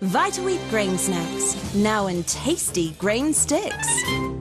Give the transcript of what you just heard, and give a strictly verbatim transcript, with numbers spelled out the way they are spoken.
Vita Wheat Grain Snacks, now in tasty grain sticks.